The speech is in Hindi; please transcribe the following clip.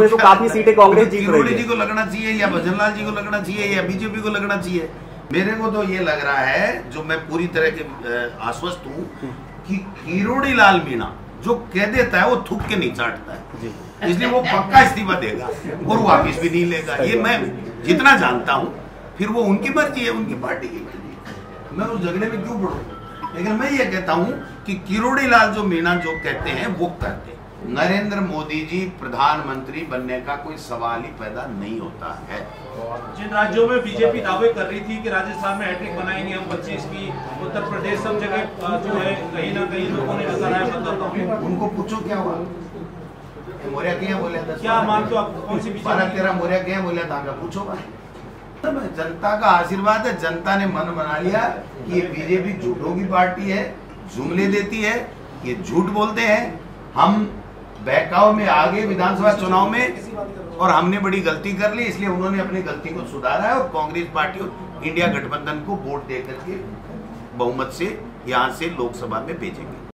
तो काफी सीटें कांग्रेस जीत रही है। जी को लगना चाहिए या भजनलाल जी को लगना चाहिए या बीजेपी को लगना चाहिए? मेरे को तो ये लग रहा है, जो मैं पूरी तरह के आश्वस्त हूँ कि किरोड़ी लाल मीणा जो कह देता है वो थूक के नहीं चाटता है, इसलिए वो पक्का इस्तीफा देगा और वापिस भी नहीं लेगा। ये मैं जितना जानता हूँ, फिर वो उनकी मर्जी है, उनकी पार्टी की मर्जी है, मैं उस झगड़े में क्यों पढ़ूं। लेकिन मैं ये कहता हूँ कि किरोड़ी लाल जो मीणा जो कहते हैं वो करते हैं। नरेंद्र मोदी जी प्रधानमंत्री बनने का कोई सवाल ही पैदा नहीं होता है। जिन राज्यों में बीजेपी दावे कर रही थी कि राजस्थान में हैट्रिक बनाएंगे हम 25 की, उत्तर प्रदेश सब जगह जो है कहीं ना कहीं लोगों ने नजर आया बदलाव, उनको पूछो क्या हुआ, मोरिया क्या बोला था, क्या मानते हो आप? कौन सी 12-13 मोरिया क्या बोला था, पूछो भाई। जनता का आशीर्वाद है, जनता ने मन बना लिया कि ये बीजेपी झूठों की पार्टी है, जुमले देती है, ये झूठ बोलते हैं, हम बहकाव में आगे विधानसभा चुनाव में, और हमने बड़ी गलती कर ली, इसलिए उन्होंने अपनी गलती को सुधारा है और कांग्रेस पार्टी और इंडिया गठबंधन को वोट देकर के बहुमत से यहाँ से लोकसभा में भेजेंगे।